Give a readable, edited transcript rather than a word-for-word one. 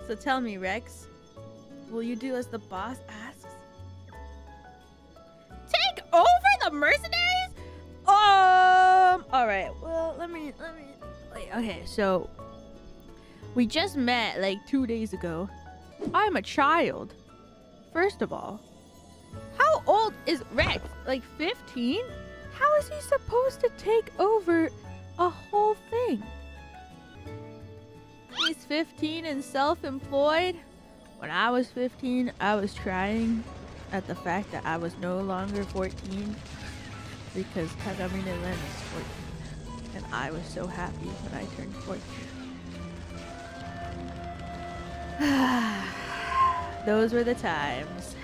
So tell me, Rex, will you do as the boss asks? Take over the mercenaries? Alright, well, let me wait, okay, so we just met like 2 days ago. I'm a child. First of all, how old is Rex? Like 15? How is he supposed to take over a whole thing? He's 15 and self-employed. When I was 15, I was trying at the fact that I was no longer 14 because Kagamine Len is 14. And I was so happy when I turned 14. Those were the times.